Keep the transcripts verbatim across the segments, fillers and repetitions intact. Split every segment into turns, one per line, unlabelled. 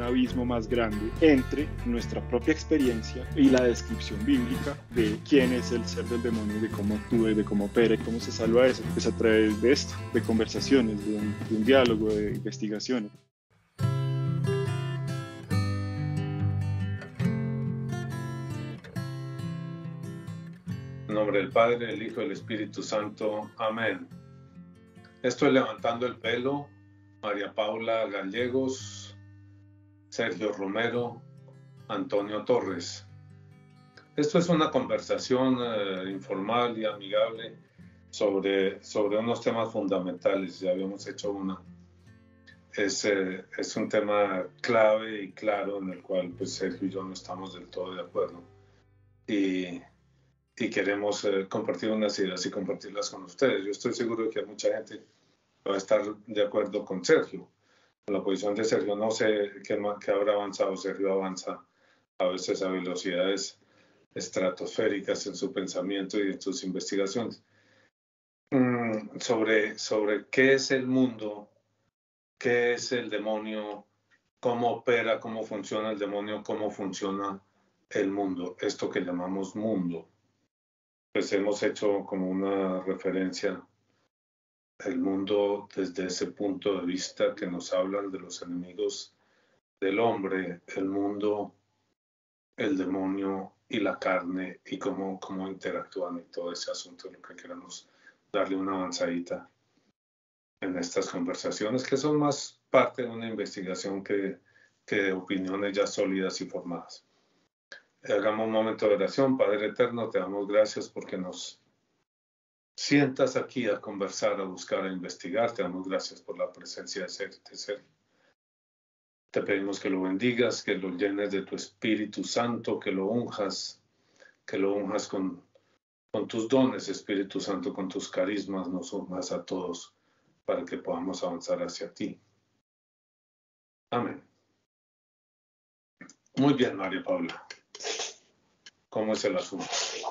abismo más grande entre nuestra propia experiencia y la descripción bíblica de quién es el ser del demonio, de cómo actúa, de cómo opera y cómo se salva eso, pues a través de esto, de conversaciones, de un, de un diálogo, de investigaciones.
En nombre del Padre, del Hijo y del Espíritu Santo. Amén. Esto es Levantando el Velo. María Paula Gallegos, Sergio Romero, Antonio Torres. Esto es una conversación eh, informal y amigable sobre, sobre unos temas fundamentales. Ya habíamos hecho una. Es, eh, es un tema clave y claro en el cual pues, Sergio y yo no estamos del todo de acuerdo. Y, y queremos eh, compartir unas ideas y compartirlas con ustedes. Yo estoy seguro de que mucha gente va a estar de acuerdo con Sergio. La posición de Sergio, no sé qué, qué habrá avanzado. Sergio avanza a veces a velocidades estratosféricas en su pensamiento y en sus investigaciones. Mm, sobre, sobre qué es el mundo, qué es el demonio, cómo opera, cómo funciona el demonio, cómo funciona el mundo, esto que llamamos mundo. Pues hemos hecho como una referencia el mundo desde ese punto de vista que nos hablan de los enemigos del hombre, el mundo, el demonio y la carne y cómo, cómo interactúan y todo ese asunto, lo que queremos darle una avanzadita en estas conversaciones que son más parte de una investigación que, que de opiniones ya sólidas y formadas. Hagamos un momento de oración. Padre Eterno, te damos gracias porque nos sientas aquí a conversar, a buscar, a investigar. Te damos gracias por la presencia de Sergio. Te pedimos que lo bendigas, que lo llenes de tu Espíritu Santo, que lo unjas, que lo unjas con, con tus dones, Espíritu Santo, con tus carismas, nos unjas a todos para que podamos avanzar hacia ti. Amén. Muy bien, María Paula. ¿Cómo es el asunto?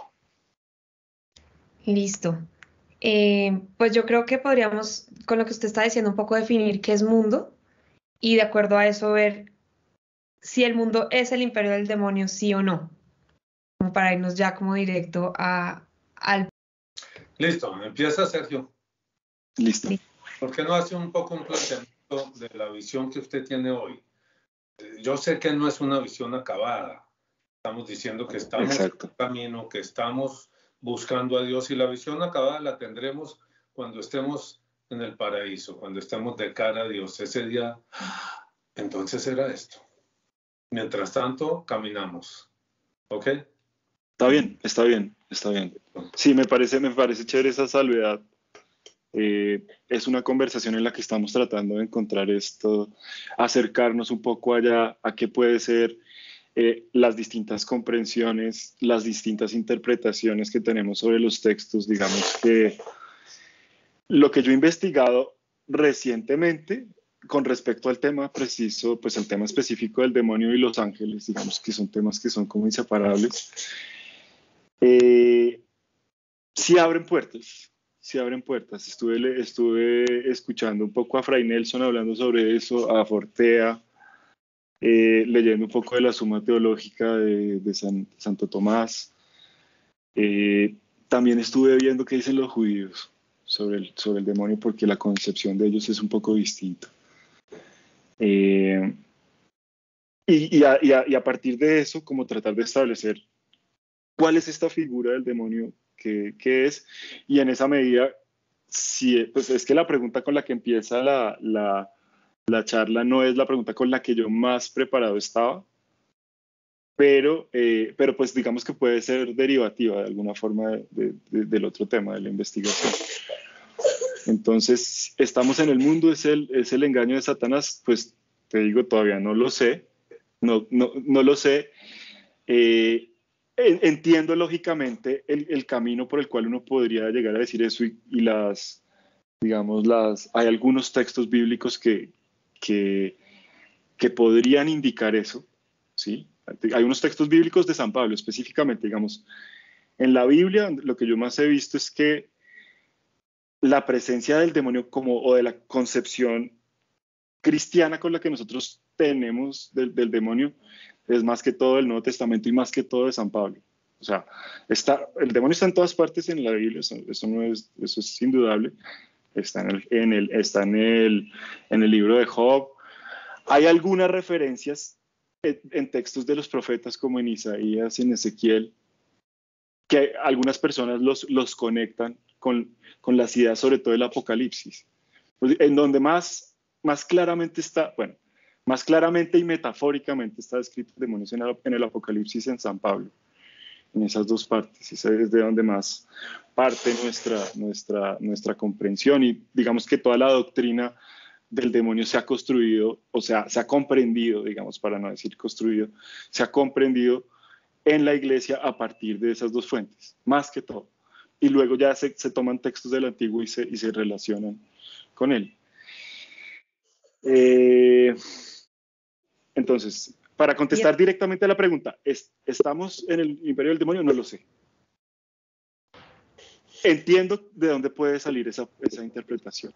Listo. Eh, pues yo creo que podríamos, con lo que usted está diciendo, un poco definir qué es mundo y de acuerdo a eso ver si el mundo es el imperio del demonio, sí o no. Como para irnos ya como directo a, al...
Listo, empieza Sergio.
Listo.
¿Por qué no hace un poco un planteamiento de la visión que usted tiene hoy? Yo sé que no es una visión acabada. Estamos diciendo que estamos
Exacto.
en el camino, que estamos buscando a Dios y la visión acabada la tendremos cuando estemos en el paraíso, cuando estemos de cara a Dios. Ese día, entonces era esto. Mientras tanto, caminamos. ¿Ok?
Está bien, está bien, está bien. Sí, me parece, me parece chévere esa salvedad. Eh, es una conversación en la que estamos tratando de encontrar esto, acercarnos un poco allá a qué puede ser eh, las distintas comprensiones, las distintas interpretaciones que tenemos sobre los textos. Digamos que lo que yo he investigado recientemente con respecto al tema preciso, pues el tema específico del demonio y los ángeles, digamos que son temas que son como inseparables, eh, sí abren puertas, sí abren puertas. Estuve, estuve escuchando un poco a Fray Nelson hablando sobre eso, a Fortea, eh, leyendo un poco de la Suma Teológica de, de San, Santo Tomás. Eh, también estuve viendo qué dicen los judíos sobre el, sobre el demonio, porque la concepción de ellos es un poco distinta. Eh, y, y, a, y, a, y a partir de eso, como tratar de establecer cuál es esta figura del demonio, qué, qué es, y en esa medida, si, pues es que la pregunta con la que empieza la, la, la charla no es la pregunta con la que yo más preparado estaba, pero, eh, pero pues digamos que puede ser derivativa de alguna forma de, de, de, del otro tema, de la investigación. Entonces, ¿estamos en el mundo? ¿Es el, es el engaño de Satanás? Pues te digo, todavía no lo sé, no, no, no lo sé. Eh, entiendo lógicamente el, el camino por el cual uno podría llegar a decir eso y, y las, digamos, las, hay algunos textos bíblicos que, que, que podrían indicar eso, ¿sí? Hay unos textos bíblicos de San Pablo específicamente, digamos, en la Biblia lo que yo más he visto es que la presencia del demonio como, o de la concepción cristiana con la que nosotros tenemos del, del demonio es más que todo el Nuevo Testamento y más que todo de San Pablo. O sea, está, el demonio está en todas partes en la Biblia, eso, eso, no es, eso es indudable. Está, en el, en el, está en, el, en el libro de Job. Hay algunas referencias en, en textos de los profetas como en Isaías y en Ezequiel, que algunas personas los, los conectan con, con las ideas sobre todo del Apocalipsis, en donde más, más claramente está, bueno, más claramente y metafóricamente está descrito el demonio en el, en el Apocalipsis en San Pablo, en esas dos partes. Esa es de donde más parte nuestra, nuestra, nuestra comprensión, y digamos que toda la doctrina del demonio se ha construido, o sea, se ha comprendido, digamos, para no decir construido, se ha comprendido en la iglesia a partir de esas dos fuentes, más que todo. Y luego ya se, se toman textos del Antiguo y se, y se relacionan con él. Eh, entonces, para contestar directamente a la pregunta, ¿es, ¿estamos en el imperio del demonio? No lo sé. Entiendo de dónde puede salir esa, esa interpretación.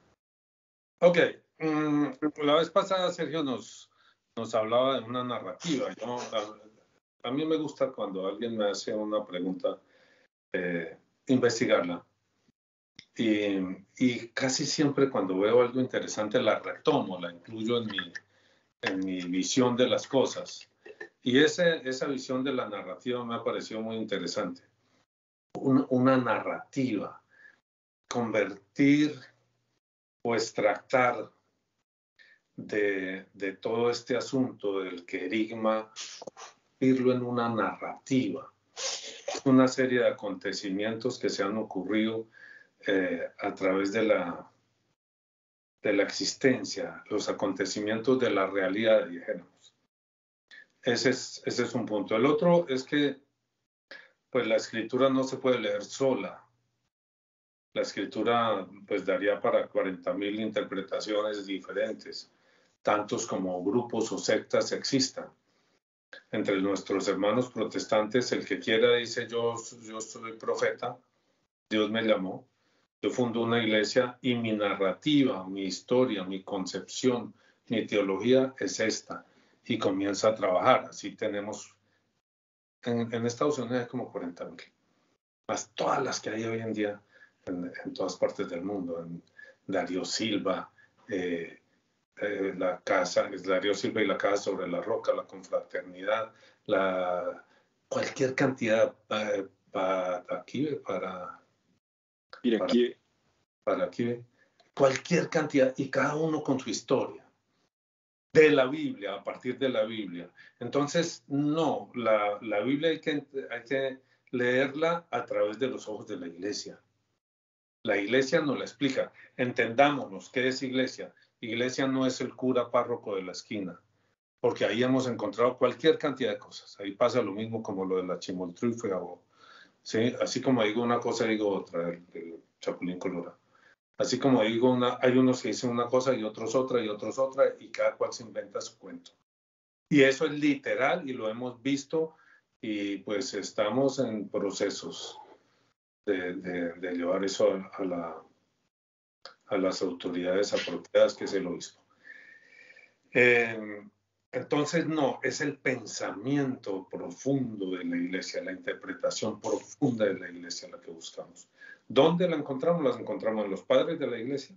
Ok. Mm, la vez pasada Sergio nos, nos hablaba de una narrativa. Yo, a, a mí me gusta cuando alguien me hace una pregunta, eh, investigarla. Y, y casi siempre cuando veo algo interesante la retomo, la incluyo en mi, en mi visión de las cosas. Y ese, esa visión de la narrativa me ha parecido muy interesante. Un, una narrativa, convertir o extractar de, de todo este asunto del querigma, convertirlo en una narrativa, una serie de acontecimientos que se han ocurrido eh, a través de la, de la existencia, los acontecimientos de la realidad, dijéramos. Ese es, ese es un punto. El otro es que pues la escritura no se puede leer sola. La escritura pues daría para cuarenta mil interpretaciones diferentes, tantos como grupos o sectas existan. Entre nuestros hermanos protestantes, el que quiera dice yo, yo soy profeta, Dios me llamó, yo fundo una iglesia y mi narrativa, mi historia, mi concepción, mi teología es esta, y comienza a trabajar. Así tenemos, en, en Estados Unidos hay como cuarenta mil, más todas las que hay hoy en día en, en todas partes del mundo, en Darío Silva, eh, eh, la casa, es Darío Silva y la casa sobre la roca, la confraternidad, la, cualquier cantidad, eh, para aquí, para, para, para aquí, cualquier cantidad, y cada uno con su historia, de la Biblia, a partir de la Biblia. Entonces, no, la, la Biblia hay que, hay que leerla a través de los ojos de la iglesia. La iglesia nos la explica. Entendámonos, ¿qué es iglesia? Iglesia no es el cura párroco de la esquina, porque ahí hemos encontrado cualquier cantidad de cosas. Ahí pasa lo mismo como lo de la chimoltrufia, o, ¿sí? Así como digo una cosa, digo otra, el, el chapulín colorado. Así como digo una, hay unos que dicen una cosa y otros otra y otros otra, y cada cual se inventa su cuento. Y eso es literal y lo hemos visto, y pues estamos en procesos de, de, de llevar eso a, a, la, a las autoridades apropiadas, que es el obispo. Eh, entonces, no, es el pensamiento profundo de la iglesia, la interpretación profunda de la iglesia la que buscamos. ¿Dónde la encontramos? La encontramos en los padres de la iglesia.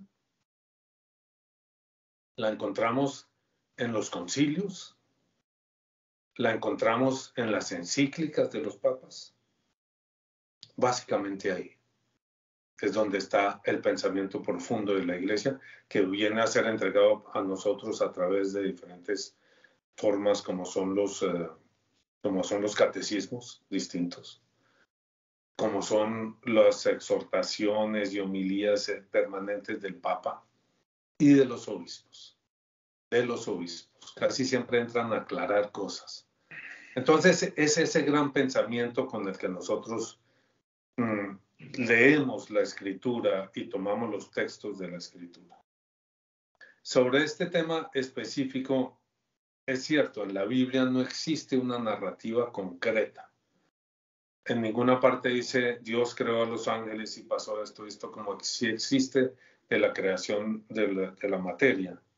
La encontramos en los concilios. La encontramos en las encíclicas de los papas. Básicamente ahí es donde está el pensamiento profundo de la iglesia, que viene a ser entregado a nosotros a través de diferentes formas, como son los, eh, como son los catecismos distintos, como son las exhortaciones y homilías permanentes del Papa y de los obispos. De los obispos. Casi siempre entran a aclarar cosas. Entonces, es ese gran pensamiento con el que nosotros mmm, leemos la escritura y tomamos los textos de la escritura. Sobre este tema específico, es cierto, en la Biblia no existe una narrativa concreta. En ninguna parte dice Dios creó a los ángeles y pasó esto, esto como si existe de la creación de la, de la materia.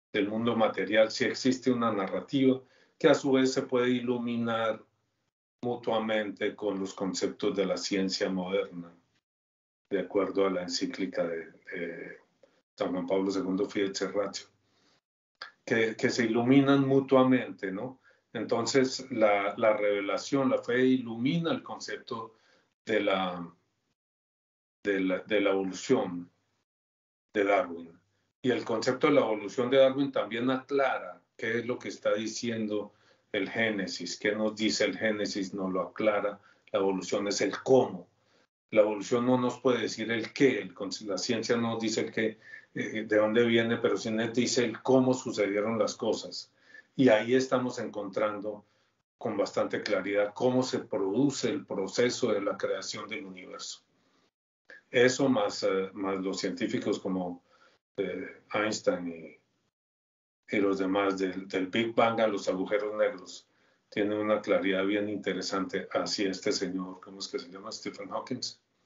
del mundo material, sí existe una narrativa que a su vez se puede iluminar mutuamente con los conceptos de la ciencia moderna, de acuerdo a la encíclica de, de San Juan Pablo segundo, Fides et Ratio, que, que se iluminan mutuamente, ¿no? Entonces, la, la revelación, la fe ilumina el concepto de la, de la, de la evolución de Darwin. Y el concepto de la evolución de Darwin también aclara qué es lo que está diciendo el Génesis. ¿Qué nos dice el Génesis? Nos lo aclara. La evolución es el cómo. La evolución no nos puede decir el qué. El, la ciencia no nos dice el qué, eh, de dónde viene, pero sí nos dice el cómo sucedieron las cosas. Y ahí estamos encontrando con bastante claridad cómo se produce el proceso de la creación del universo. Eso más, eh, más los científicos como eh, Einstein y, y los demás del, del Big Bang a los agujeros negros tienen una claridad bien interesante. Así este señor, ¿cómo es que se llama? Stephen Hawking.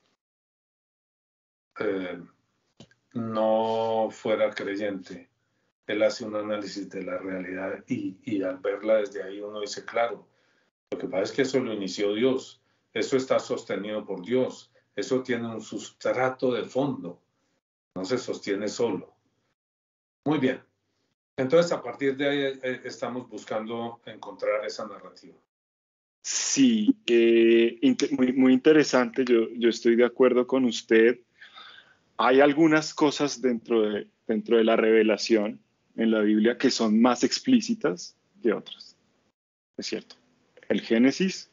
Eh, no fuera creyente. Él hace un análisis de la realidad y, y al verla desde ahí uno dice, claro, lo que pasa es que eso lo inició Dios, eso está sostenido por Dios, eso tiene un sustrato de fondo, no se sostiene solo. Muy bien, entonces a partir de ahí eh, estamos buscando encontrar esa narrativa.
Sí, eh, muy, muy interesante, yo, yo estoy de acuerdo con usted. Hay algunas cosas dentro de, dentro de la revelación en la Biblia que son más explícitas que otras, es cierto. El Génesis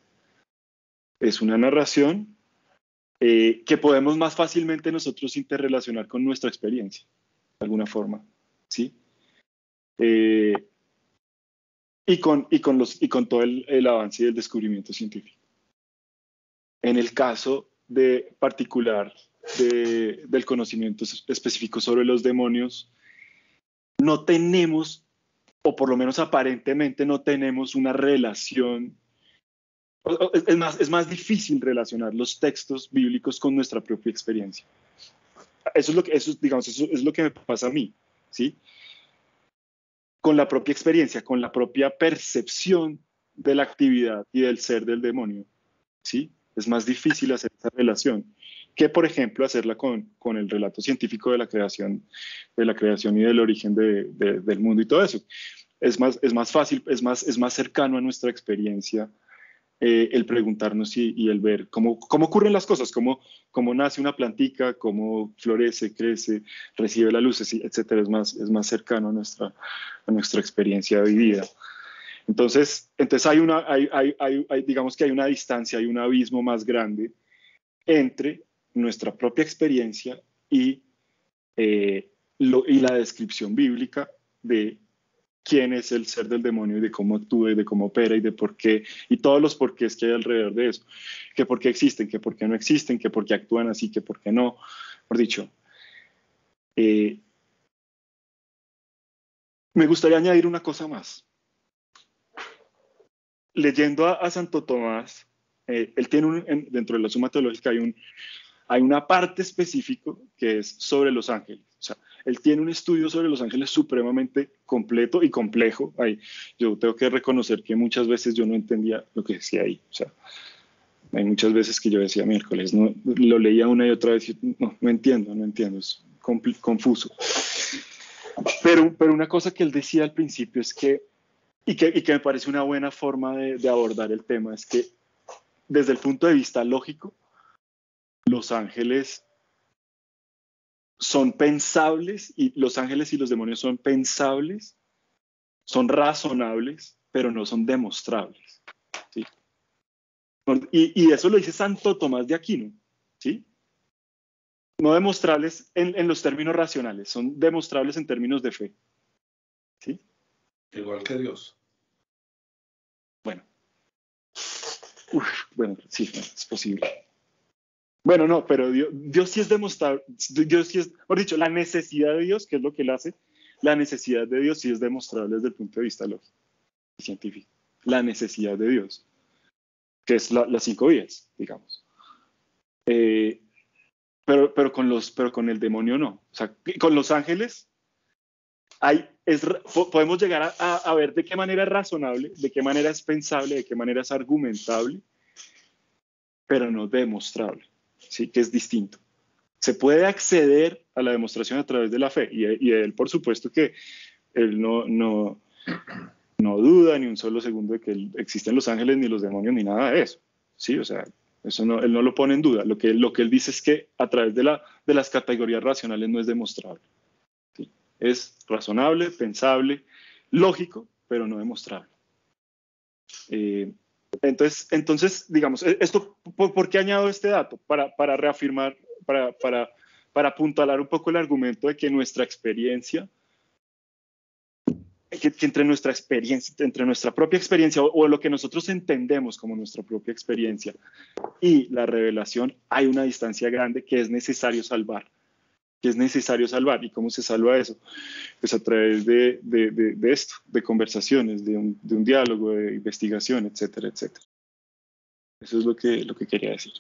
es una narración eh, que podemos más fácilmente nosotros interrelacionar con nuestra experiencia, de alguna forma, ¿sí? Eh, y, con, y, con los, y con todo el, el avance y el descubrimiento científico. En el caso de particular de, del conocimiento específico sobre los demonios, no tenemos, o por lo menos aparentemente no tenemos una relación. Es más, es más difícil relacionar los textos bíblicos con nuestra propia experiencia. Eso es lo que, eso, digamos, eso es lo que me pasa a mí, ¿sí? Con la propia experiencia, con la propia percepción de la actividad y del ser del demonio, ¿sí? Es más difícil hacer esa relación que, por ejemplo, hacerla con, con el relato científico de la creación, de la creación y del origen de, de, del mundo y todo eso. Es más, es más fácil, es más, es más cercano a nuestra experiencia eh, el preguntarnos y, y el ver cómo, cómo ocurren las cosas, cómo, cómo nace una plantica, cómo florece, crece, recibe la luz, etcétera. Es más, es más cercano a nuestra, a nuestra experiencia vivida. Entonces, entonces hay una, hay, hay, hay, hay, digamos que hay una distancia, hay un abismo más grande entre nuestra propia experiencia y, eh, lo, y la descripción bíblica de quién es el ser del demonio y de cómo actúa y de cómo opera y de por qué, y todos los porqués que hay alrededor de eso, que por qué existen, que por qué no existen, que por qué actúan así, que por qué no, por dicho. Eh, me gustaría añadir una cosa más. Leyendo a, a Santo Tomás, eh, él tiene un, en, dentro de la Suma Teológica hay, un, hay una parte específica que es sobre los ángeles. O sea, él tiene un estudio sobre los ángeles supremamente completo y complejo. Ahí, yo tengo que reconocer que muchas veces yo no entendía lo que decía ahí. O sea, hay muchas veces que yo decía miércoles, no, lo leía una y otra vez y no, no entiendo, no entiendo, es confuso. Pero, pero una cosa que él decía al principio es que Y que, y que me parece una buena forma de, de abordar el tema, es que desde el punto de vista lógico, los ángeles son pensables, y los ángeles y los demonios son pensables, son razonables, pero no son demostrables, ¿sí? Y, y eso lo dice Santo Tomás de Aquino, ¿sí? No demostrables en, en los términos racionales, son demostrables en términos de fe, ¿sí?
Igual que Dios.
Bueno. Uf, bueno, sí, es posible. Bueno, no, pero Dios, Dios sí es demostrable, Dios sí es, por dicho, la necesidad de Dios, que es lo que él hace, la necesidad de Dios sí es demostrable desde el punto de vista lógico y científico. La necesidad de Dios, que es la, las cinco vías, digamos. Eh, pero, pero, con los, pero con el demonio no. O sea, con los ángeles, hay, es, podemos llegar a, a, a ver de qué manera es razonable, de qué manera es pensable, de qué manera es argumentable, pero no demostrable, ¿sí? Que es distinto. Se puede acceder a la demostración a través de la fe, y, y él, por supuesto que él no, no, no duda ni un solo segundo de que existen los ángeles, ni los demonios, ni nada de eso, ¿sí? O sea, eso no, él no lo pone en duda. Lo que, lo que él dice es que a través de, la, de las categorías racionales no es demostrable, ¿sí? Es razonable, pensable, lógico, pero no demostrable. Eh, entonces, entonces, digamos, esto, ¿por, ¿por qué añado este dato? Para, para reafirmar, para, para, para apuntalar un poco el argumento de que nuestra experiencia, que, que entre nuestra experiencia, entre nuestra propia experiencia o, o lo que nosotros entendemos como nuestra propia experiencia y la revelación, hay una distancia grande que es necesario salvar. Que es necesario salvar. ¿Y cómo se salva eso? Pues a través de, de, de, de esto, de conversaciones, de un, de un diálogo, de investigación, etcétera, etcétera. Eso es lo que, lo que quería decir.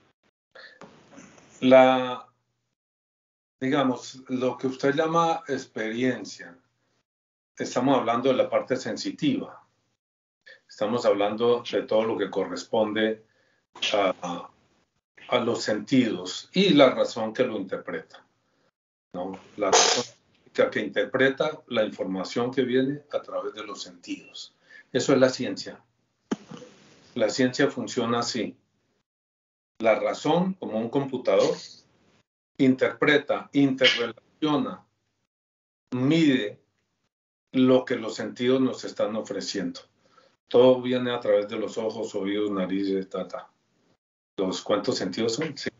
La, digamos, lo que usted llama experiencia, estamos hablando de la parte sensitiva. Estamos hablando de todo lo que corresponde a, a, a los sentidos y la razón que lo interpreta, ¿no? La razón que interpreta la información que viene a través de los sentidos. Eso es la ciencia. La ciencia funciona así. La razón, como un computador, interpreta, interrelaciona, mide lo que los sentidos nos están ofreciendo. Todo viene a través de los ojos, oídos, nariz, tata. ¿Los cuántos sentidos son? Sí.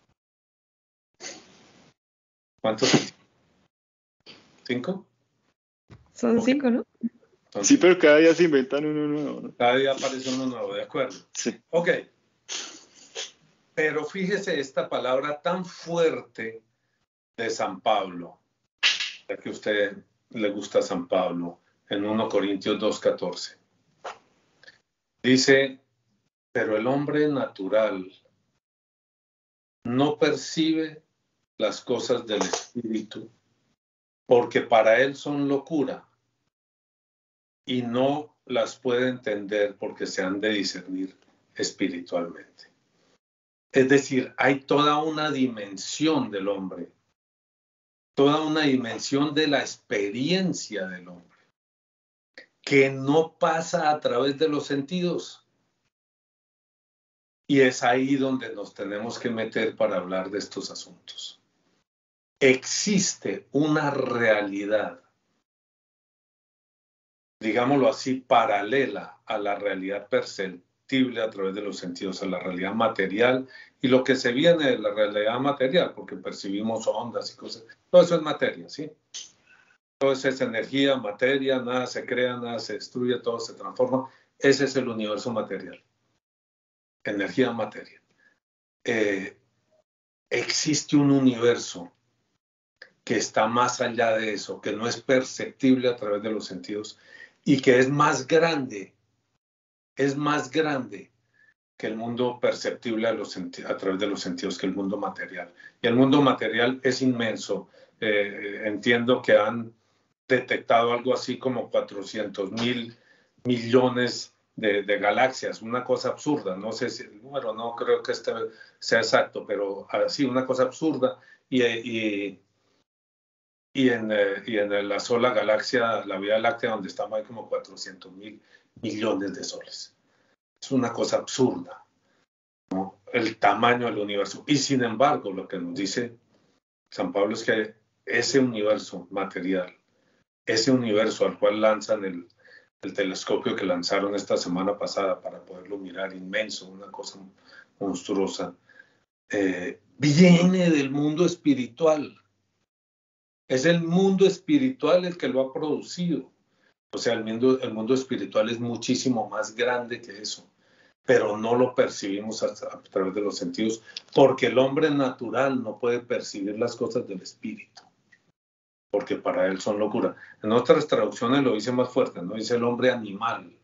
¿Cuántos sentidos? ¿Cinco?
Son okay. Cinco, ¿no?
Son sí, cinco. Pero cada día se inventan uno nuevo, ¿no?
Cada día aparece uno nuevo, ¿de acuerdo?
Sí.
Ok. Pero fíjese esta palabra tan fuerte de San Pablo, ya que a usted le gusta San Pablo, en primera Corintios dos catorce. Dice, pero el hombre natural no percibe las cosas del Espíritu, porque para él son locura, y no las puede entender porque se han de discernir espiritualmente. Es decir, hay toda una dimensión del hombre, toda una dimensión de la experiencia del hombre, que no pasa a través de los sentidos. Y es ahí donde nos tenemos que meter para hablar de estos asuntos. Existe una realidad, digámoslo así, paralela a la realidad perceptible a través de los sentidos, a la realidad material y lo que se viene de la realidad material, porque percibimos ondas y cosas. Todo eso es materia, ¿sí? Todo eso es energía, materia, nada se crea, nada se destruye, todo se transforma. Ese es el universo material. Energía, materia. Eh, existe un universo que está más allá de eso, que no es perceptible a través de los sentidos y que es más grande, es más grande que el mundo perceptible a, los a través de los sentidos, que el mundo material. Y el mundo material es inmenso. Eh, entiendo que han detectado algo así como cuatrocientos mil millones de, de galaxias, una cosa absurda. No sé si el número, no creo que este sea exacto, pero así, una cosa absurda. Y, y Y en, eh, y en la sola galaxia, la Vía Láctea, donde estamos, hay como cuatrocientos mil millones de soles. Es una cosa absurda, ¿no? El tamaño del universo. Y sin embargo, lo que nos dice San Pablo es que ese universo material, ese universo al cual lanzan el, el telescopio que lanzaron esta semana pasada para poderlo mirar, inmenso, una cosa monstruosa, eh, viene del mundo espiritual. Es el mundo espiritual el que lo ha producido. O sea, el mundo, el mundo espiritual es muchísimo más grande que eso, pero no lo percibimos a, a través de los sentidos, porque el hombre natural no puede percibir las cosas del espíritu, porque para él son locura. En otras traducciones lo dice más fuerte, ¿no? Dice el hombre animal.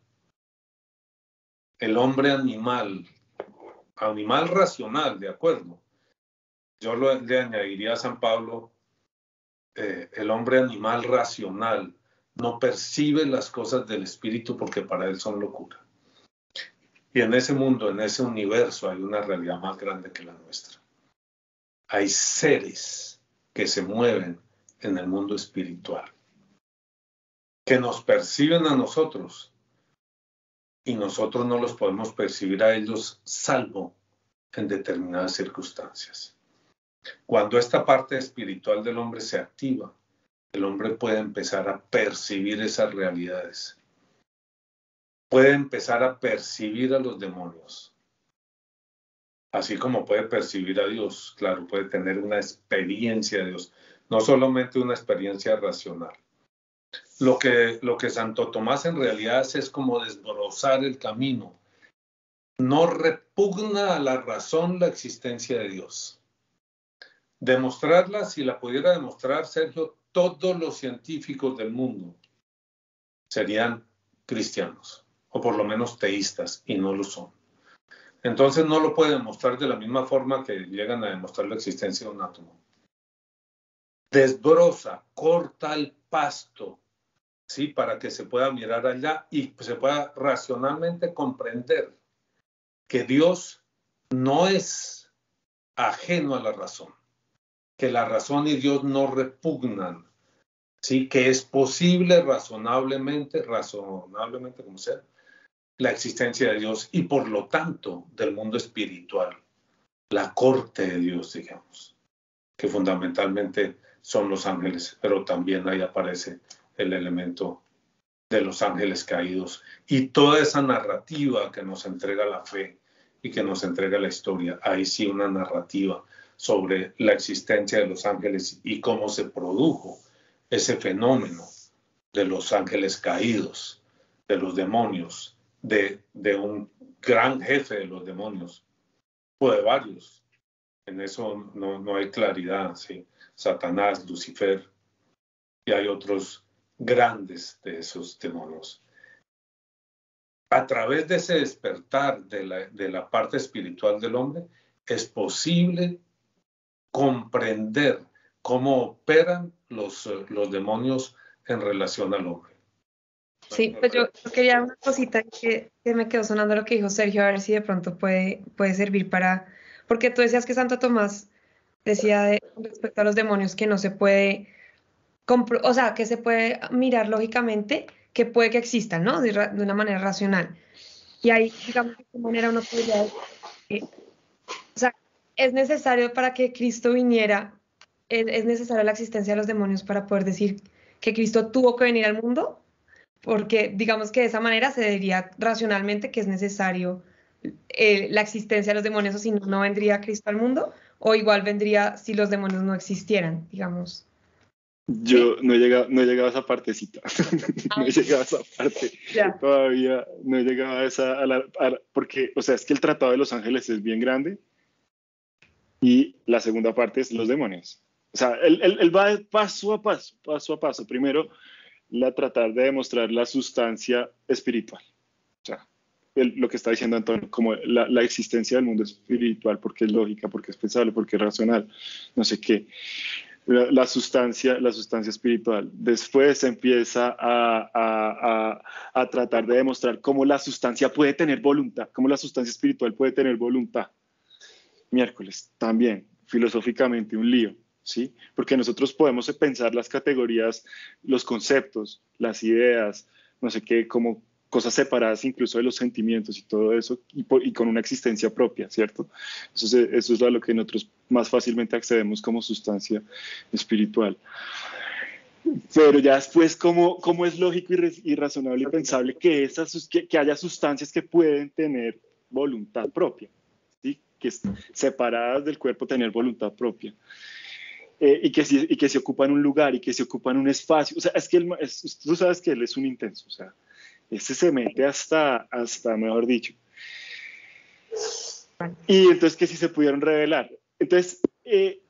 El hombre animal, animal racional, de acuerdo. Yo lo, le añadiría a San Pablo eh, el hombre animal racional no percibe las cosas del espíritu porque para él son locura. Y en ese mundo, en ese universo, hay una realidad más grande que la nuestra. Hay seres que se mueven en el mundo espiritual, que nos perciben a nosotros y nosotros no los podemos percibir a ellos salvo en determinadas circunstancias. Cuando esta parte espiritual del hombre se activa, el hombre puede empezar a percibir esas realidades. Puede empezar a percibir a los demonios. Así como puede percibir a Dios, claro, puede tener una experiencia de Dios, no solamente una experiencia racional. Lo que, lo que Santo Tomás en realidad hace es como desbrozar el camino. No repugna a la razón la existencia de Dios. Demostrarla, si la pudiera demostrar, Sergio, todos los científicos del mundo serían cristianos, o por lo menos teístas, y no lo son. Entonces no lo puede demostrar de la misma forma que llegan a demostrar la existencia de un átomo. Desbroza, corta el pasto, ¿sí? Para que se pueda mirar allá y se pueda racionalmente comprender que Dios no es ajeno a la razón, que la razón y Dios no repugnan, ¿sí? Que es posible razonablemente, razonablemente como sea, la existencia de Dios y por lo tanto del mundo espiritual, la corte de Dios, digamos, que fundamentalmente son los ángeles, pero también ahí aparece el elemento de los ángeles caídos y toda esa narrativa que nos entrega la fe y que nos entrega la historia. Ahí sí una narrativa sobre la existencia de los ángeles y cómo se produjo ese fenómeno de los ángeles caídos, de los demonios, de, de un gran jefe de los demonios, o de varios. En eso no, no hay claridad, ¿sí? Satanás, Lucifer, y hay otros grandes de esos demonios. A través de ese despertar de la, de la parte espiritual del hombre, es posible comprender cómo operan los, los demonios en relación al hombre.
Sí, pues yo, yo quería una cosita que, que me quedó sonando lo que dijo Sergio, a ver si de pronto puede, puede servir para, porque tú decías que Santo Tomás decía de, respecto a los demonios que no se puede, compro- o sea, que se puede mirar lógicamente, que puede que existan, ¿no? De, ra- de una manera racional. Y ahí, digamos, de qué manera uno podría decir, que, o sea, es necesario para que Cristo viniera, es, es necesaria la existencia de los demonios para poder decir que Cristo tuvo que venir al mundo, porque digamos que de esa manera se diría racionalmente que es necesario eh, la existencia de los demonios, o si no, no vendría Cristo al mundo, o igual vendría si los demonios no existieran, digamos. ¿Sí?
Yo no he llegado, no he llegado a esa partecita, no he llegado a esa parte,
Ya.
todavía no he llegado a esa, a la, a la- porque, o sea, es que el Tratado de los Ángeles es bien grande y la segunda parte es los demonios. O sea, él, él, él va de paso a paso, paso a paso. Primero, la tratar de demostrar la sustancia espiritual. O sea, el- lo que está diciendo Antonio, como la, la existencia del mundo espiritual, porque es lógica, porque es pensable, porque es racional, no sé qué. La, la sustancia, la sustancia espiritual. Después empieza a, a, a, a tratar de demostrar cómo la sustancia puede tener voluntad, cómo la sustancia espiritual puede tener voluntad. Miércoles, también, filosóficamente un lío, ¿sí? Porque nosotros podemos pensar las categorías, los conceptos, las ideas, no sé qué, como cosas separadas incluso de los sentimientos y todo eso, y, por, y con una existencia propia, ¿cierto? Eso es, eso es a lo que nosotros más fácilmente accedemos como sustancia espiritual. Pero ya después, ¿cómo, cómo es lógico y, re, y razonable y pensable que, esas, que, que haya sustancias que pueden tener voluntad propia? ¿Sí? Que separadas del cuerpo tener voluntad propia, eh, y, que si, y que se ocupan un lugar y que se ocupan un espacio. O sea, es que él, es, tú sabes que él es un intenso, o sea, ese se mete hasta, hasta mejor dicho. Y entonces que si se pudieron revelar. Entonces, eh,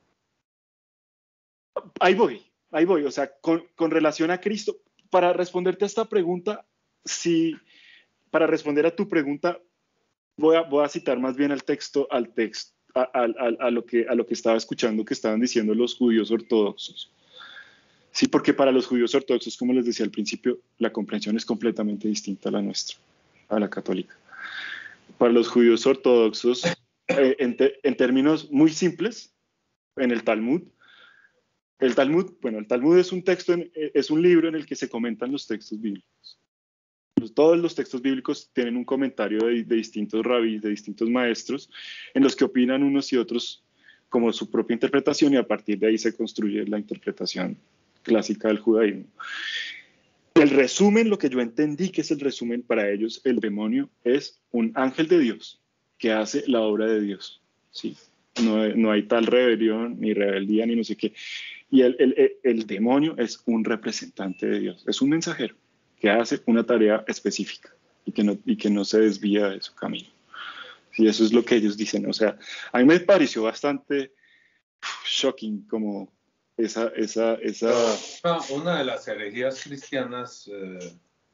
ahí voy, ahí voy, o sea, con, con relación a Cristo, para responderte a esta pregunta, si, para responder a tu pregunta, voy a, voy a citar más bien al texto, al texto, a, a, a, a, lo que, a lo que estaba escuchando que estaban diciendo los judíos ortodoxos. Sí, porque para los judíos ortodoxos, como les decía al principio, la comprensión es completamente distinta a la nuestra, a la católica. Para los judíos ortodoxos, eh, en, te, en términos muy simples, en el Talmud, el Talmud, bueno, el Talmud es un texto, en, es un libro en el que se comentan los textos bíblicos. Todos los textos bíblicos tienen un comentario de, de distintos rabís, de distintos maestros, en los que opinan unos y otros como su propia interpretación, y a partir de ahí se construye la interpretación clásica del judaísmo. El resumen, lo que yo entendí que es el resumen para ellos, el demonio es un ángel de Dios que hace la obra de Dios. ¿Sí? No, no hay tal rebelión, ni rebeldía, ni no sé qué. Y el, el, el demonio es un representante de Dios, es un mensajero que hace una tarea específica y que no, y que no se desvía de su camino. Y eso es lo que ellos dicen. O sea, a mí me pareció bastante shocking como esa... esa, esa...
Ah, una de las herejías cristianas eh,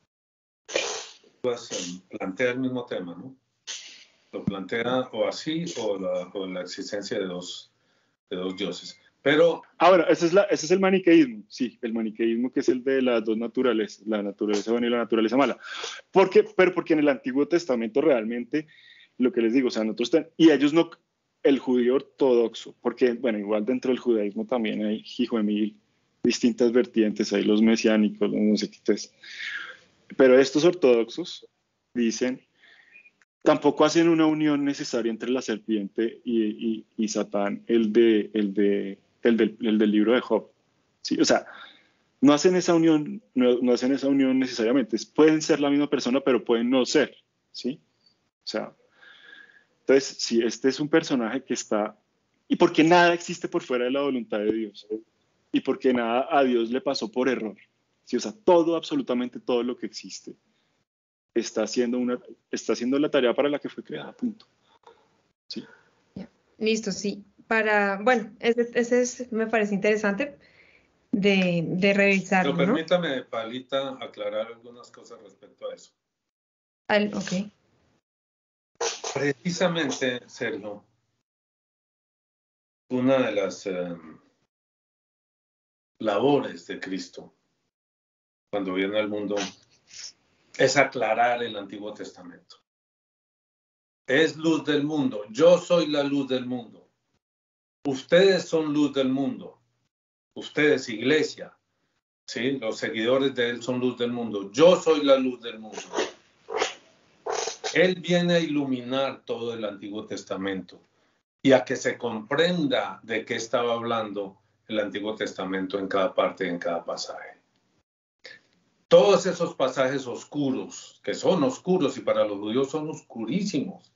pues eh, plantea el mismo tema, ¿no? Lo plantea o así o la, o la existencia de dos, de dos dioses. Pero...
Ah, bueno, ese es, la, ese es el maniqueísmo, sí, el maniqueísmo, que es el de las dos naturalezas, la naturaleza buena y la naturaleza mala. Porque, pero porque en el Antiguo Testamento realmente, lo que les digo, o sea, nosotros ten, y ellos no, el judío ortodoxo, porque, bueno, igual dentro del judaísmo también hay, hijo de mil, distintas vertientes, hay los mesiánicos, los no sé qué es. Pero estos ortodoxos dicen, tampoco hacen una unión necesaria entre la serpiente y, y, y Satán, el de... El de El del, el del libro de Job. ¿Sí? O sea, no hacen esa unión, no, no hacen esa unión necesariamente. Pueden ser la misma persona, pero pueden no ser. ¿Sí? O sea, entonces, si este es un personaje que está... Y porque nada existe por fuera de la voluntad de Dios. ¿Eh? Y porque nada a Dios le pasó por error. ¿Sí? O sea, todo, absolutamente todo lo que existe está haciendo, una, está haciendo la tarea para la que fue creada. Punto. ¿Sí?
Listo, sí. Para, bueno, ese, ese es, me parece interesante de, de revisarlo,
Pero
¿no?
permítame, Palita, aclarar algunas cosas respecto a eso.
Al, ok.
Precisamente, Sergio, una de las eh, labores de Cristo cuando viene al mundo es aclarar el Antiguo Testamento. Es luz del mundo. Yo soy la luz del mundo. Ustedes son luz del mundo. Ustedes, iglesia, ¿sí? Los seguidores de Él son luz del mundo. Yo soy la luz del mundo. Él viene a iluminar todo el Antiguo Testamento y a que se comprenda de qué estaba hablando el Antiguo Testamento en cada parte, en cada pasaje. Todos esos pasajes oscuros, que son oscuros y para los judíos son oscurísimos,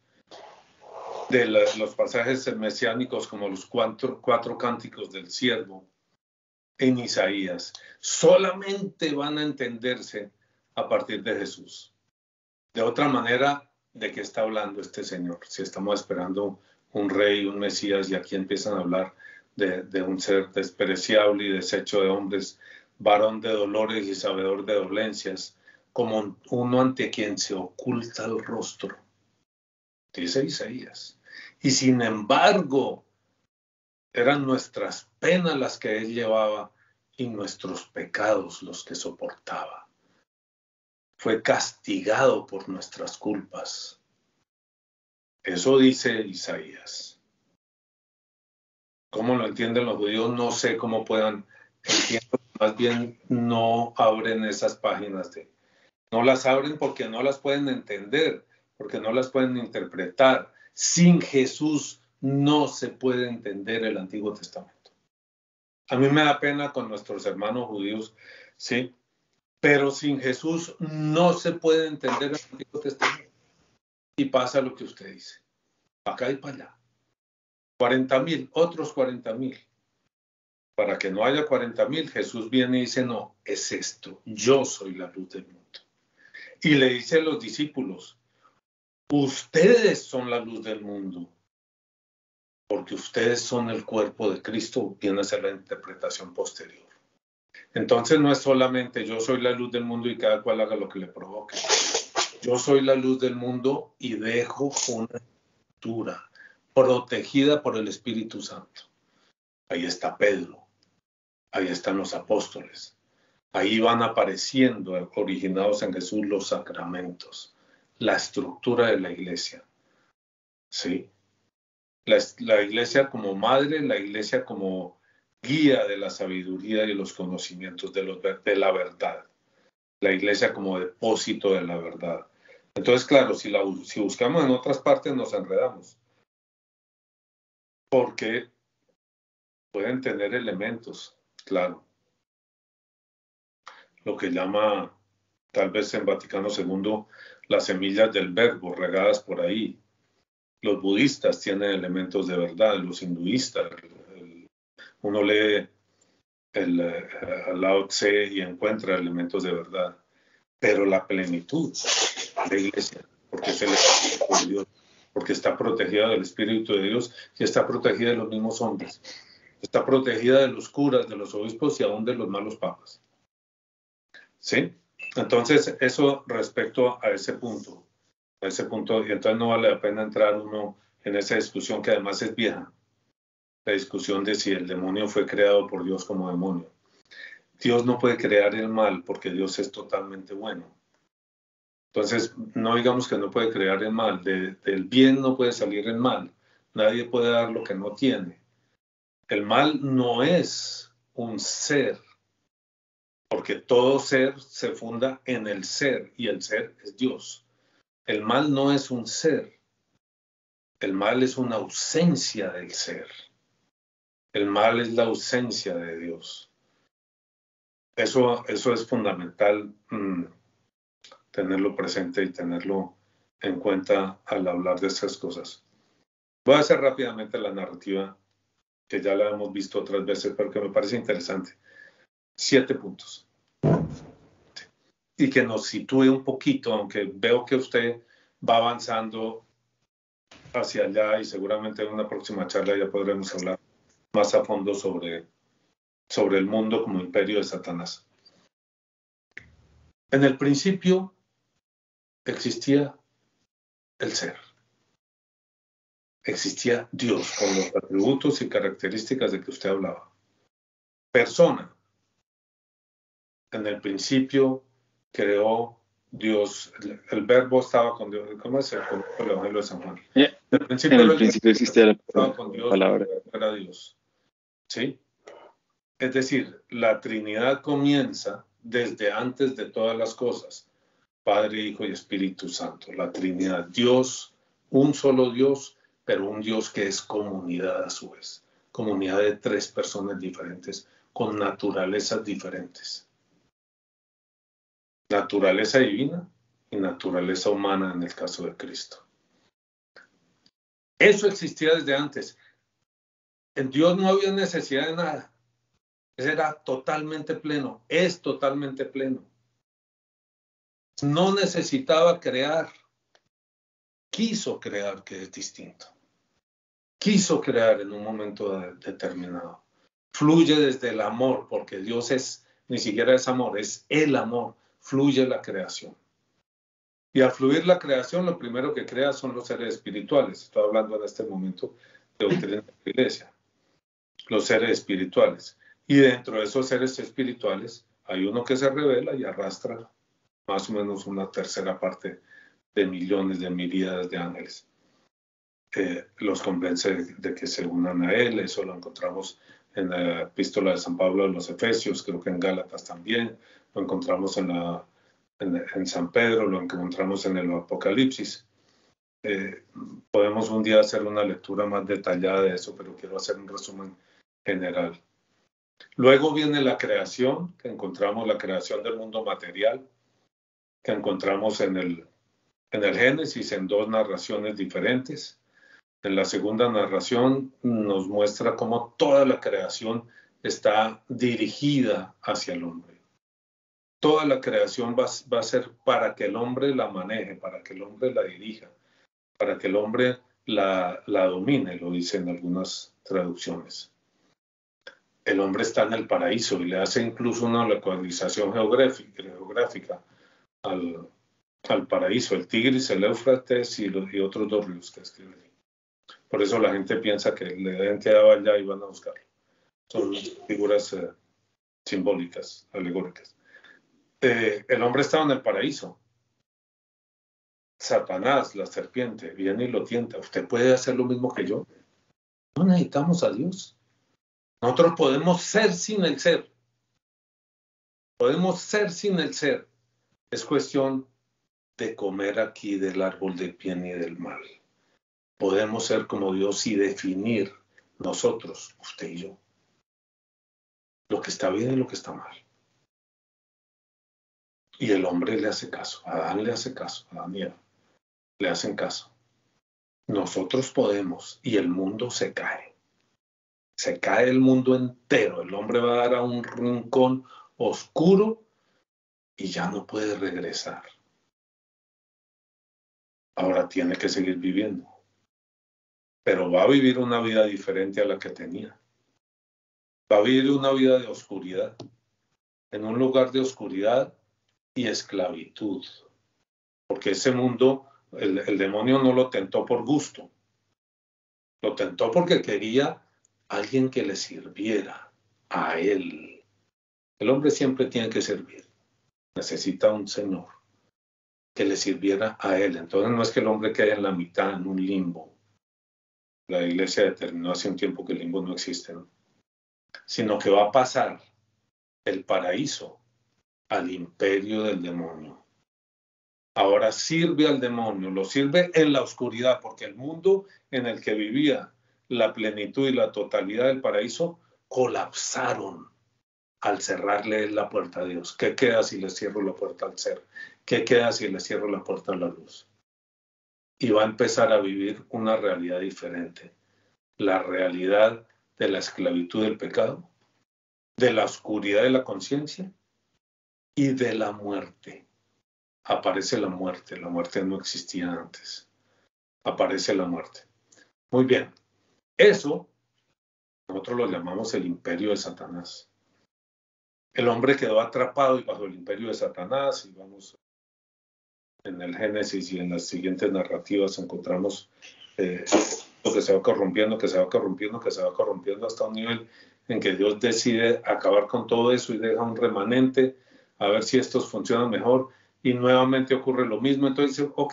de la, los pasajes mesiánicos como los cuatro, cuatro cánticos del siervo en Isaías, solamente van a entenderse a partir de Jesús. De otra manera, ¿de qué está hablando este Señor? Si estamos esperando un rey, un Mesías, y aquí empiezan a hablar de, de un ser despreciable y deshecho de hombres, varón de dolores y sabedor de dolencias, como uno ante quien se oculta el rostro, dice Isaías. Y sin embargo, eran nuestras penas las que él llevaba y nuestros pecados los que soportaba. Fue castigado por nuestras culpas. Eso dice Isaías. ¿Cómo lo entienden los judíos? No sé cómo puedan entiendo, más bien no abren esas páginas de, no las abren porque no las pueden entender, porque no las pueden interpretar. Sin Jesús no se puede entender el Antiguo Testamento. A mí me da pena con nuestros hermanos judíos, sí, pero sin Jesús no se puede entender el Antiguo Testamento. Y pasa lo que usted dice, acá y para allá. cuarenta mil, otros cuarenta mil. Para que no haya cuarenta mil, Jesús viene y dice, no, es esto, yo soy la luz del mundo. Y le dice a los discípulos, ustedes son la luz del mundo, porque ustedes son el cuerpo de Cristo, viene a ser la interpretación posterior. Entonces no es solamente yo soy la luz del mundo y cada cual haga lo que le provoque. Yo soy la luz del mundo y dejo una estructura protegida por el Espíritu Santo. Ahí está Pedro. Ahí están los apóstoles. Ahí van apareciendo, originados en Jesús, los sacramentos, la estructura de la iglesia. ¿Sí? La, la iglesia como madre, la iglesia como guía de la sabiduría y los conocimientos de, los, de la verdad. La iglesia como depósito de la verdad. Entonces, claro, si, la, si buscamos en otras partes nos enredamos. Porque pueden tener elementos, claro. Lo que llama, tal vez en Vaticano segundo, las semillas del verbo regadas por ahí. Los budistas tienen elementos de verdad, los hinduistas. El, uno lee el, el Lao Tse y encuentra elementos de verdad. Pero la plenitud de la iglesia, porque es el Espíritu de Dios, porque está protegida del Espíritu de Dios y está protegida de los mismos hombres. Está protegida de los curas, de los obispos y aún de los malos papas. ¿Sí? Entonces, eso respecto a ese punto. A ese punto, y entonces no vale la pena entrar uno en esa discusión que además es vieja. La discusión de si el demonio fue creado por Dios como demonio. Dios no puede crear el mal porque Dios es totalmente bueno. Entonces, no digamos que no puede crear el mal. De, del bien no puede salir el mal. Nadie puede dar lo que no tiene. El mal no es un ser, porque todo ser se funda en el ser y el ser es Dios. El mal no es un ser. El mal es una ausencia del ser. El mal es la ausencia de Dios. Eso, eso es fundamental mmm, tenerlo presente y tenerlo en cuenta al hablar de estas cosas. Voy a hacer rápidamente la narrativa, que ya la hemos visto otras veces, pero que me parece interesante. Siete puntos. Y que nos sitúe un poquito, aunque veo que usted va avanzando hacia allá y seguramente en una próxima charla ya podremos hablar más a fondo sobre, sobre el mundo como imperio de Satanás. En el principio existía el ser. Existía Dios con los atributos y características de que usted hablaba. Persona. En el principio creó Dios, el, el verbo estaba con Dios. ¿Cómo es el, el Evangelio de San Juan?
Yeah.
En el principio,
en el principio existía la
estaba con Dios,
palabra.
Era Dios. ¿Sí? Es decir, la Trinidad comienza desde antes de todas las cosas. Padre, Hijo y Espíritu Santo. La Trinidad. Dios, un solo Dios, pero un Dios que es comunidad a su vez. Comunidad de tres personas diferentes, con naturalezas diferentes. Naturaleza divina y naturaleza humana en el caso de Cristo. Eso existía desde antes. En Dios no había necesidad de nada. Era totalmente pleno, es totalmente pleno. No necesitaba crear. Quiso crear, que es distinto. Quiso crear en un momento de, determinado. Fluye desde el amor, porque Dios es, ni siquiera es amor, es el amor. Fluye la creación. Y al fluir la creación, lo primero que crea son los seres espirituales. Estoy hablando en este momento de doctrina de la iglesia. Los seres espirituales. Y dentro de esos seres espirituales hay uno que se revela y arrastra más o menos una tercera parte de millones de miríadas de ángeles. Eh, los convence de que se unan a él. Eso lo encontramos en la epístola de San Pablo a los Efesios, creo que en Gálatas también. Lo encontramos en, la, en, en San Pedro, lo encontramos en el Apocalipsis. Eh, podemos un día hacer una lectura más detallada de eso, pero quiero hacer un resumen general. Luego viene la creación, que encontramos la creación del mundo material, que encontramos en el, en el Génesis en dos narraciones diferentes. En la segunda narración nos muestra cómo toda la creación está dirigida hacia el hombre. Toda la creación va, va a ser para que el hombre la maneje, para que el hombre la dirija, para que el hombre la, la domine, lo dicen algunas traducciones. El hombre está en el paraíso y le hace incluso una localización geográfica, geográfica al, al paraíso, el Tigris, el Éufrates y, los, y otros dos ríos que escriben ahí. Por eso la gente piensa que le han quedado allá y van a buscarlo. Son figuras eh, simbólicas, alegóricas. Eh, el hombre estaba en el paraíso. Satanás, la serpiente, viene y lo tienta. ¿Usted puede hacer lo mismo que yo? No necesitamos a Dios. Nosotros podemos ser sin el ser. Podemos ser sin el ser. Es cuestión de comer aquí del árbol del bien y del mal. Podemos ser como Dios y definir nosotros, usted y yo, lo que está bien y lo que está mal. Y el hombre le hace caso, Adán le hace caso, Adán y Eva le hacen caso. Nosotros podemos y el mundo se cae. Se cae el mundo entero. El hombre va a dar a un rincón oscuro y ya no puede regresar. Ahora tiene que seguir viviendo. Pero va a vivir una vida diferente a la que tenía. Va a vivir una vida de oscuridad. En un lugar de oscuridad y esclavitud. Porque ese mundo, el, el demonio no lo tentó por gusto. Lo tentó porque quería alguien que le sirviera a él. El hombre siempre tiene que servir. Necesita un señor que le sirviera a él. Entonces no es que el hombre quede en la mitad, en un limbo. La iglesia determinó hace un tiempo que el limbo no existe, ¿no? Sino que va a pasar el paraíso al imperio del demonio. Ahora sirve al demonio, lo sirve en la oscuridad, porque el mundo en el que vivía la plenitud y la totalidad del paraíso colapsaron al cerrarle la puerta a Dios. ¿Qué queda si le cierro la puerta al ser? ¿Qué queda si le cierro la puerta a la luz? Y va a empezar a vivir una realidad diferente. La realidad de la esclavitud del pecado, de la oscuridad de la conciencia y de la muerte. Aparece la muerte. La muerte no existía antes. Aparece la muerte. Muy bien. Eso nosotros lo llamamos el imperio de Satanás. El hombre quedó atrapado y bajo el imperio de Satanás, y vamos en el Génesis y en las siguientes narrativas encontramos eh, lo que se va corrompiendo, que se va corrompiendo, que se va corrompiendo hasta un nivel en que Dios decide acabar con todo eso y deja un remanente a ver si estos funcionan mejor, y nuevamente ocurre lo mismo. Entonces dice, ok,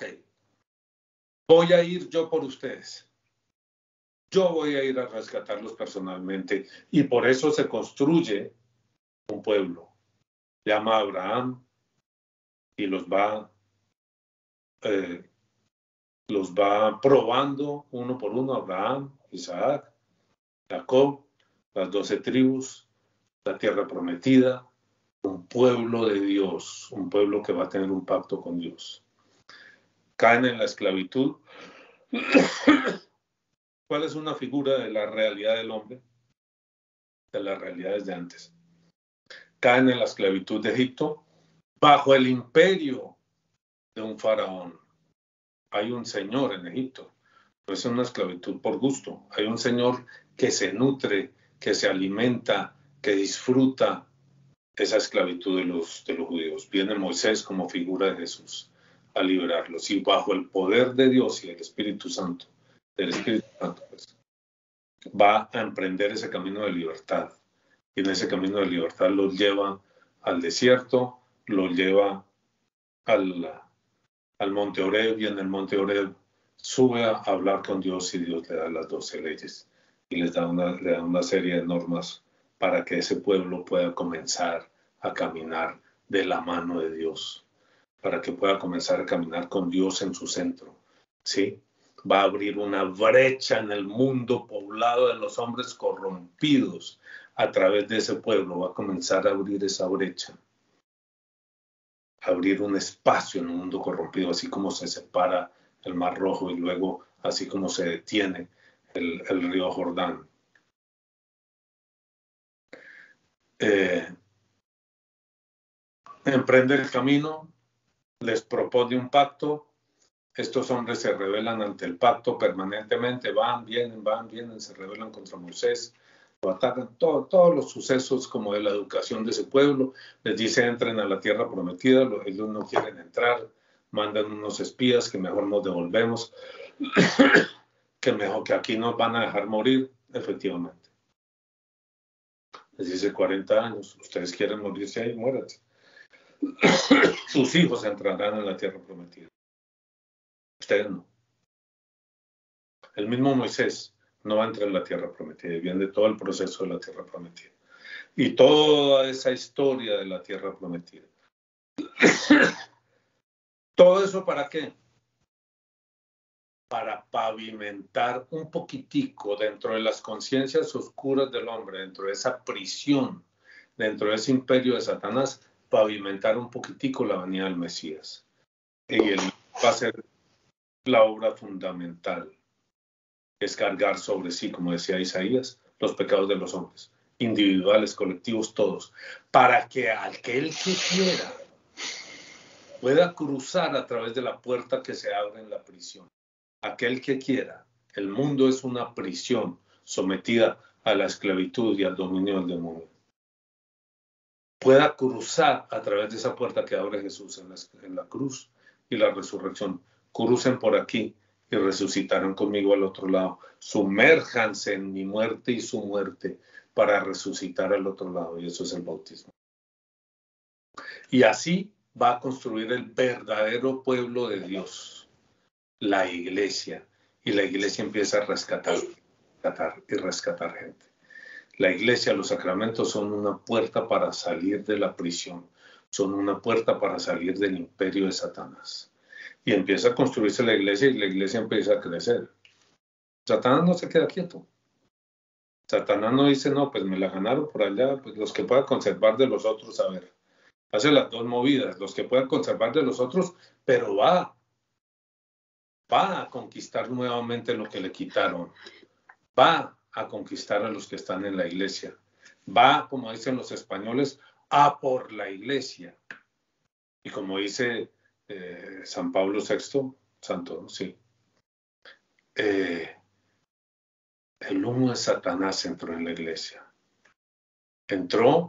voy a ir yo por ustedes. Yo voy a ir a rescatarlos personalmente, y por eso se construye un pueblo. Llama a Abraham y los va eh, los va probando uno por uno, Abraham, Isaac, Jacob, las doce tribus, la tierra prometida, un pueblo de Dios, un pueblo que va a tener un pacto con Dios. Caen en la esclavitud. ¿Cuál es una figura de la realidad del hombre? De las realidades de antes. Caen en la esclavitud de Egipto bajo el imperio de un faraón. Hay un señor en Egipto, no es una esclavitud por gusto. Hay un señor que se nutre, que se alimenta, que disfruta esa esclavitud de los, de los judíos. Viene Moisés como figura de Jesús a liberarlos, y bajo el poder de Dios y del Espíritu Santo, del Espíritu Santo, pues, va a emprender ese camino de libertad. Y en ese camino de libertad los lleva al desierto, los lleva al, al monte Horeb, y en el monte Horeb sube a hablar con Dios, y Dios le da las doce leyes y les da una, le da una serie de normas para que ese pueblo pueda comenzar a caminar de la mano de Dios, para que pueda comenzar a caminar con Dios en su centro, ¿sí? Va a abrir una brecha en el mundo poblado de los hombres corrompidos. A través de ese pueblo va a comenzar a abrir esa brecha, abrir un espacio en un mundo corrompido, así como se separa el Mar Rojo y luego así como se detiene el, el río Jordán. Eh, emprende el camino, les propone un pacto. Estos hombres se rebelan ante el pacto permanentemente, van, vienen, van, vienen, se rebelan contra Moisés, lo atacan, todo, todos los sucesos como de la educación de ese pueblo. Les dice, entren a la tierra prometida, ellos no quieren entrar, mandan unos espías que mejor nos devolvemos, que mejor que aquí nos van a dejar morir, efectivamente. Les dice cuarenta años, ustedes quieren morirse ahí, muéranse. Sus hijos entrarán en la tierra prometida. Ustedes no. El mismo Moisés no va a entrar en la tierra prometida, y viene de todo el proceso de la tierra prometida. Y toda esa historia de la tierra prometida. ¿Todo eso para qué? Para pavimentar un poquitico dentro de las conciencias oscuras del hombre, dentro de esa prisión, dentro de ese imperio de Satanás, pavimentar un poquitico la venida del Mesías. Y él va a ser la obra fundamental, es cargar sobre sí, como decía Isaías, los pecados de los hombres, individuales, colectivos, todos, para que aquel que quiera pueda cruzar a través de la puerta que se abre en la prisión. Aquel que quiera. El mundo es una prisión sometida a la esclavitud y al dominio del demonio. Pueda cruzar a través de esa puerta que abre Jesús en la, en la cruz y la resurrección. Crucen por aquí y resucitarán conmigo al otro lado. Sumérjanse en mi muerte y su muerte para resucitar al otro lado. Y eso es el bautismo. Y así va a construir el verdadero pueblo de Dios, la iglesia. Y la iglesia empieza a rescatar, rescatar y rescatar gente. La iglesia, los sacramentos son una puerta para salir de la prisión, son una puerta para salir del imperio de Satanás. Y empieza a construirse la iglesia y la iglesia empieza a crecer. Satanás no se queda quieto. Satanás no dice, no, pues me la ganaron por allá, pues los que puedan conservar de los otros, a ver. Hace las dos movidas, los que puedan conservar de los otros, pero va, va a conquistar nuevamente lo que le quitaron. Va a conquistar a los que están en la iglesia. Va, como dicen los españoles, a por la iglesia. Y como dice eh, San Pablo sexto, santo, sí. Eh, el humo de Satanás entró en la iglesia. Entró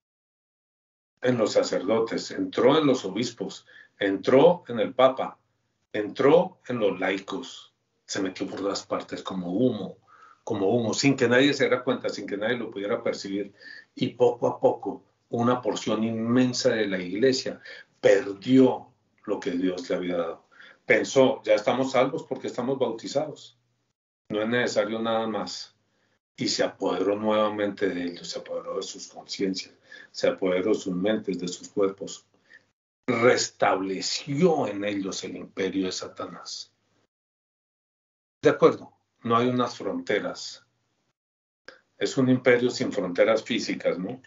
en los sacerdotes, entró en los obispos, entró en el Papa, entró en los laicos. Se metió por todas partes como humo. como humo, sin que nadie se diera cuenta, sin que nadie lo pudiera percibir. Y poco a poco, una porción inmensa de la iglesia perdió lo que Dios le había dado. Pensó, ya estamos salvos porque estamos bautizados. No es necesario nada más. Y se apoderó nuevamente de ellos, se apoderó de sus conciencias, se apoderó de sus mentes, de sus cuerpos. Restableció en ellos el imperio de Satanás. ¿De acuerdo? No hay unas fronteras. Es un imperio sin fronteras físicas, ¿no?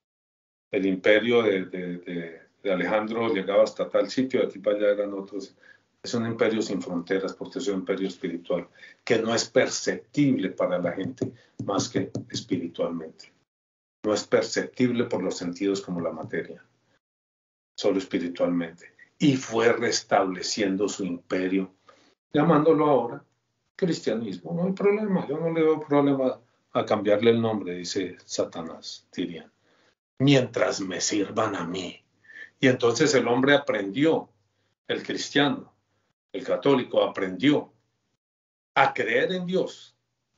El imperio de, de, de, de Alejandro llegaba hasta tal sitio, de aquí para allá eran otros. Es un imperio sin fronteras porque es un imperio espiritual que no es perceptible para la gente más que espiritualmente. No es perceptible por los sentidos como la materia, solo espiritualmente. Y fue restableciendo su imperio, llamándolo ahora cristianismo. No hay problema, yo no le veo problema a cambiarle el nombre, dice Satanás, dirían, mientras me sirvan a mí. Y entonces el hombre aprendió, el cristiano, el católico aprendió a creer en Dios,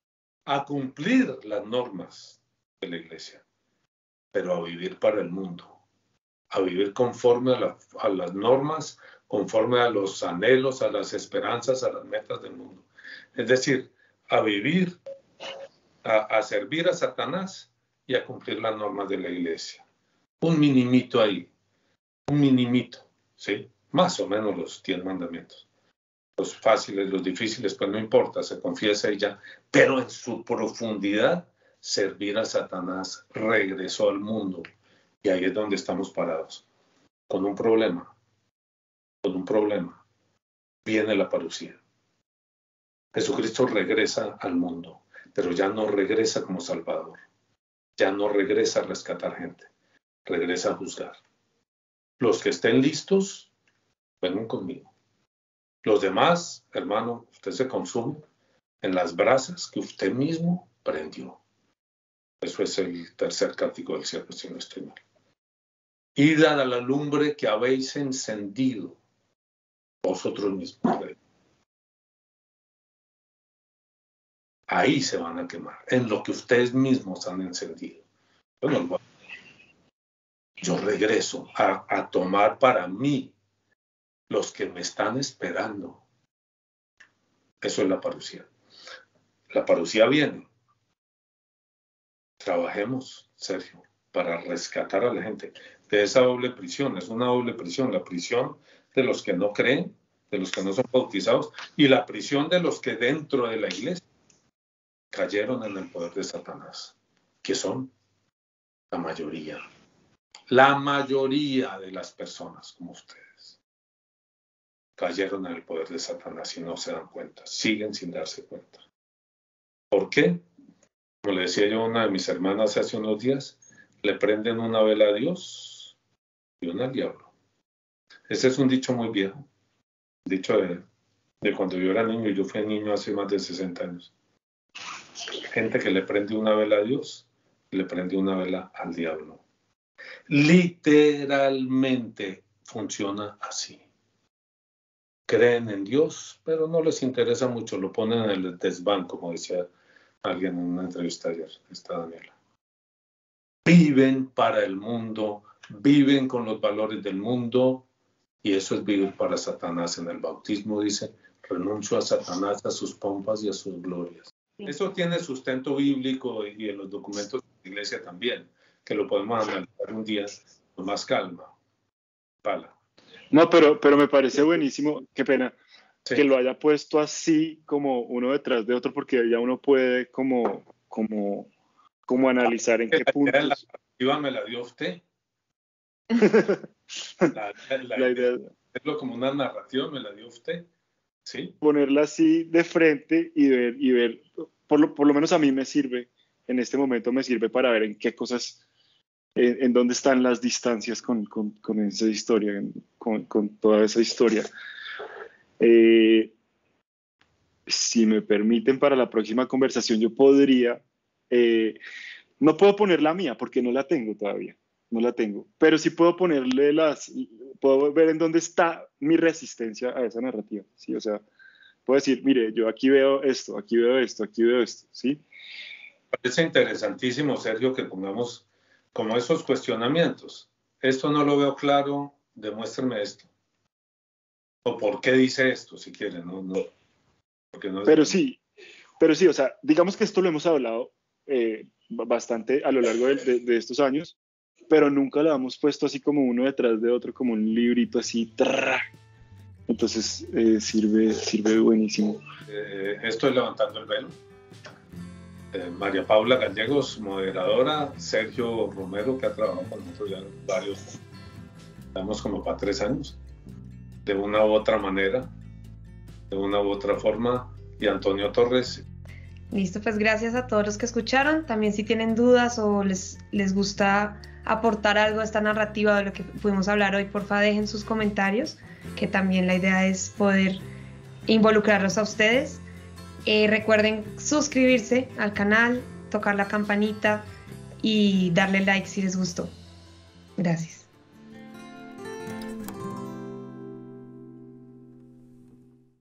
a cumplir las normas de la iglesia, pero a vivir para el mundo, a vivir conforme a, la, a las normas, conforme a los anhelos, a las esperanzas, a las metas del mundo. Es decir, a vivir, a, a servir a Satanás y a cumplir las normas de la iglesia. Un minimito ahí, un minimito, ¿sí? Más o menos los diez mandamientos. Los fáciles, los difíciles, pues no importa, se confiesa y ya. Pero en su profundidad, servir a Satanás regresó al mundo. Y ahí es donde estamos parados. Con un problema, con un problema, viene la parucía. Jesucristo regresa al mundo, pero ya no regresa como Salvador. Ya no regresa a rescatar gente, regresa a juzgar. Los que estén listos, vengan conmigo. Los demás, hermano, usted se consume en las brasas que usted mismo prendió. Eso es el tercer cántico del cielo, si no estoy mal. Id a la lumbre que habéis encendido vosotros mismos. Ahí se van a quemar, en lo que ustedes mismos han encendido. Yo, no, yo regreso a, a tomar para mí los que me están esperando. Eso es la parucía. La parucía viene. Trabajemos, Sergio, para rescatar a la gente de esa doble prisión. Es una doble prisión, la prisión de los que no creen, de los que no son bautizados, y la prisión de los que dentro de la iglesia cayeron en el poder de Satanás, que son la mayoría, la mayoría de las personas como ustedes, cayeron en el poder de Satanás y no se dan cuenta, siguen sin darse cuenta. ¿Por qué? Como le decía yo a una de mis hermanas hace unos días, le prenden una vela a Dios y una al diablo. Ese es un dicho muy viejo, dicho de, de cuando yo era niño, y yo fui niño hace más de sesenta años. Gente que le prende una vela a Dios y le prende una vela al diablo. Literalmente funciona así. Creen en Dios, pero no les interesa mucho, lo ponen en el desván, como decía alguien en una entrevista ayer, está Daniela. Viven para el mundo, viven con los valores del mundo, y eso es vivir para Satanás. En el bautismo dice, renuncio a Satanás, a sus pompas y a sus glorias. Sí. Eso tiene sustento bíblico y en los documentos de la iglesia también, que lo podemos analizar un día con más calma. Pala.
No, pero, pero me parece buenísimo, qué pena,
sí.
que lo haya puesto así como uno detrás de otro, porque ya uno puede como, como, como analizar en qué puntos.
La narrativa me la dio usted. la, la, la idea de verlo como una narrativa me la dio usted. ¿Sí?
Ponerla así de frente y ver, y ver por, lo, por lo menos a mí me sirve, en este momento me sirve para ver en qué cosas, en, en dónde están las distancias con, con, con esa historia, con, con toda esa historia. Eh, si me permiten, para la próxima conversación yo podría, eh, no puedo poner la mía porque no la tengo todavía, no la tengo, pero sí puedo ponerle las, puedo ver en dónde está mi resistencia a esa narrativa, ¿sí? O sea, puedo decir, mire, yo aquí veo esto, aquí veo esto, aquí veo esto, ¿sí?
Parece interesantísimo, Sergio, que pongamos como esos cuestionamientos. Esto no lo veo claro, demuéstrame esto. O por qué dice esto, si quieren, ¿no? no, porque no es...
Pero sí, pero sí, o sea, digamos que esto lo hemos hablado eh, bastante a lo largo de, de, de estos años, pero nunca lo hemos puesto así como uno detrás de otro, como un librito así. Trrr. Entonces eh, sirve, sirve buenísimo.
Eh, esto es Levantando el Velo. Eh, María Paula Gallegos, moderadora. Sergio Romero, que ha trabajado con nosotros ya varios, estamos como para tres años, de una u otra manera, de una u otra forma, y Antonio Torres.
Listo, pues gracias a todos los que escucharon. También si tienen dudas o les, les gusta aportar algo a esta narrativa de lo que pudimos hablar hoy, porfa dejen sus comentarios, que también la idea es poder involucrarlos a ustedes. Eh, recuerden suscribirse al canal, tocar la campanita y darle like si les gustó. Gracias.